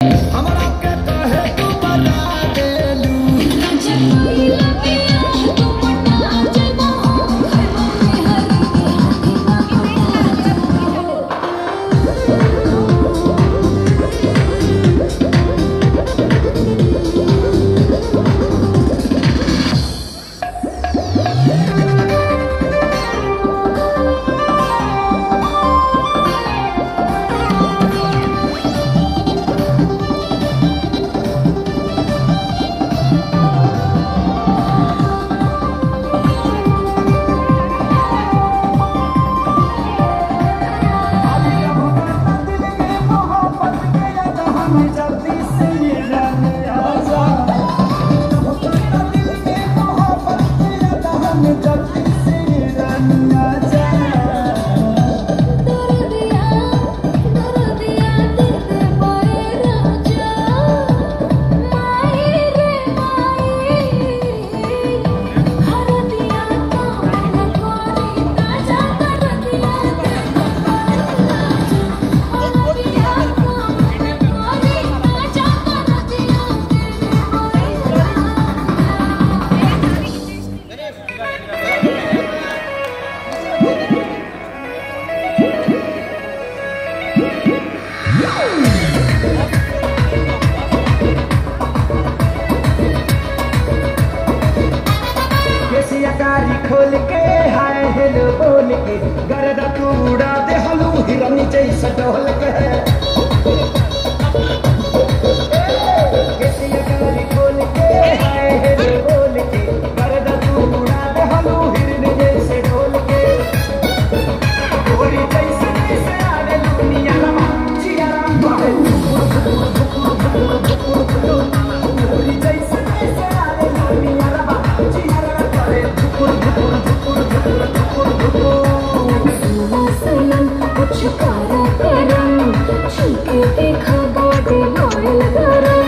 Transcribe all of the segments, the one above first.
हमरा के कहे तू बना देलू खोल के हाय हेलो बोल के गरदा तू उड़ा दे हलू हिरन जैसा डोल के खोल के हाय हेलो बोल के गरदा तू उड़ा दे हलू हिरन जैसे डोल के गोरी जैसे जैसे आने दुनिया रमा चियारा बोले गोरी जैसे जैसे आने दुनिया रमा चियारा बोले पुचकारा करम छीके देखा बॉडी लॉयल गरम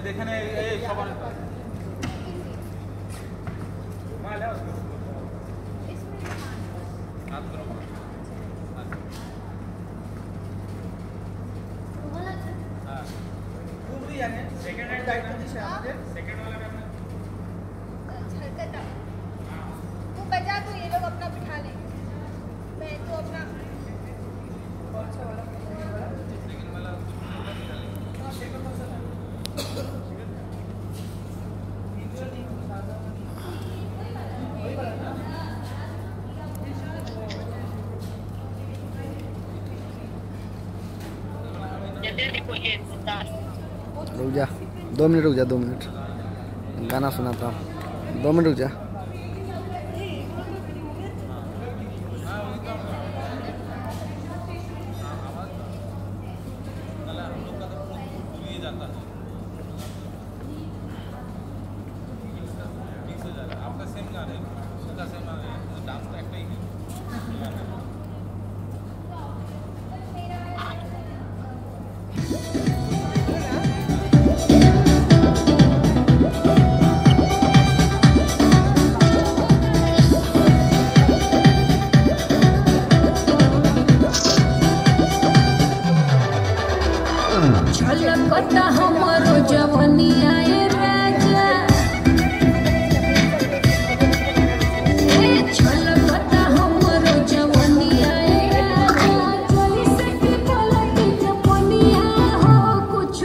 দেখেন এই সবার মাল है हाथ करो हां पूरी यानी सेकंड हैंड आइटम जिसे আমাদের सेकंड वाला में छलकता तू बजा तो ये लोग अपना बिठा लेंगे मैं तो अपना कौन सा वाला सेकंड वाला हां सेकंड वाला रुक जा 2 मिनट रुक जा 2 मिनट गाना सुनाता हूँ 2 मिनट रुक जा आपका सेम गाना है उसका सेम डांस का एक ही छलकता हमरो जवनिया ए राजा छलकता हमरो जवनिया ए राजा चली सके पलट जवनिया हो कुछ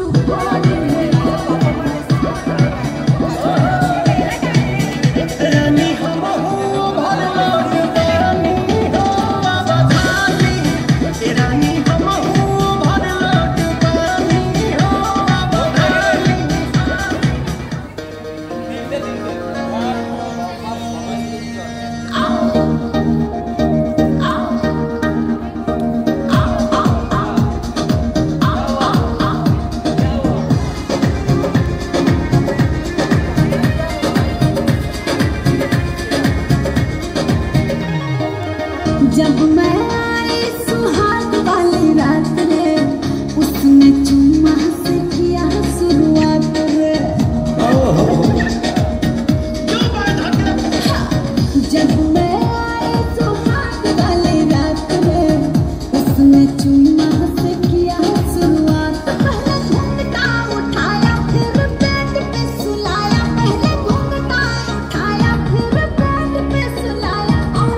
रानी हम हो भर लोट पानी हो आवाज़ानी रानी हम हो भर लोट पानी हो आवाज़ानी जब मैं आई सुहाग वाली रात रे उसने चुम्मा से किया शुरुआत रे जब मैं आई सुहाग वाली रात रे उसने चुम्मा से किया शुरुआत पहले घूंघटा उठाया फिर पेट पे सुलाया पहले घूंघटा उठाया फिर पेट पे सुलाया और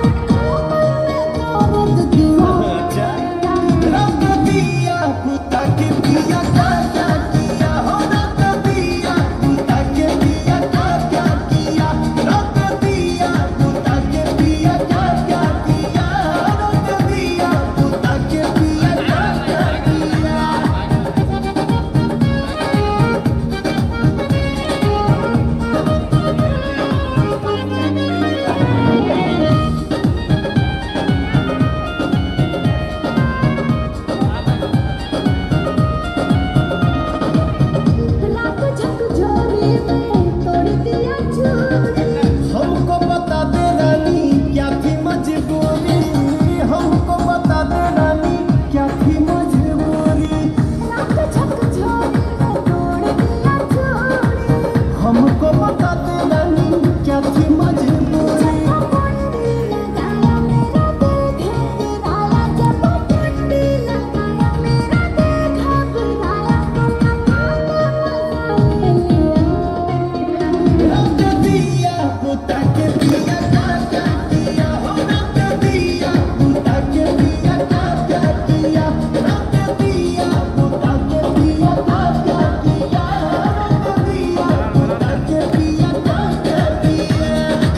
रब दिया पुता के पिया क्या किया हो रब दिया पुता के पिया क्या किया रब दिया पुता के पिया क्या किया रब दिया पुता के पिया क्या किया लाख झकझोरी में तोड़ दिया चूड़ी हमको बता दे रानी क्या थी मजबूरी हमको बता दे रानी क्या थी मजबूरी लाख झकझोरी में तोड़ दिया चूड़ी हमको बता दे रानी क्या थी मजबूरी जब कुंडी लगाया मेरा दिल घबराया जब कुंडी लगाया मेरा दिल घबराया रब दिया पुता के पिया क्या किया हो रब दिया पुता के पिया क्या किया रब दिया पुता के पिया क्या किया रब दिया पुता के पिया क्या किया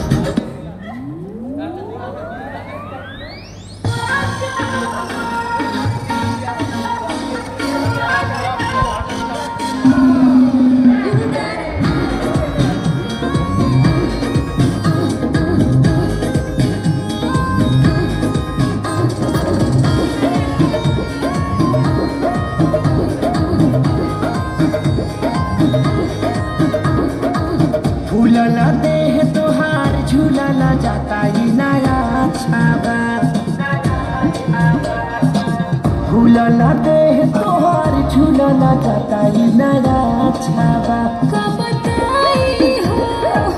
फूलला देह तोहार झूलला जाता ही नया छावा फूलना दे तोहार झूलना कताई नया छावा का बताई हो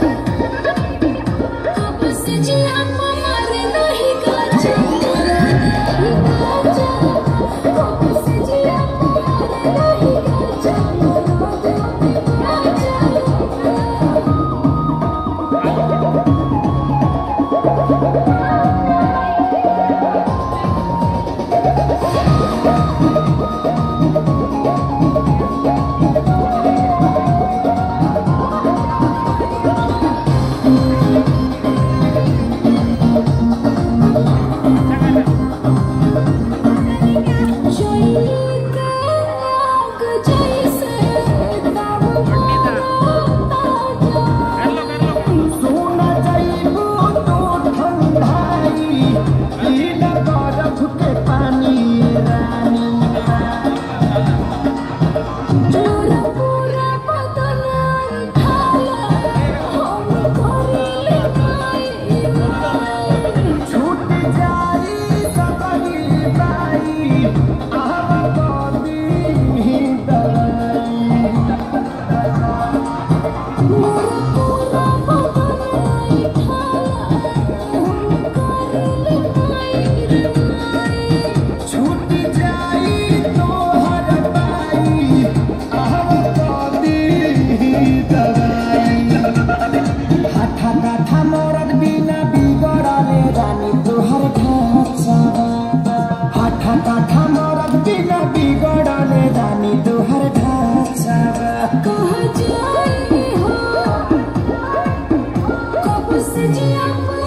कब से जिया मारे नहीं गाजा कब से जिया मारे नहीं गाजा कहाँ जाए हो कब से जिया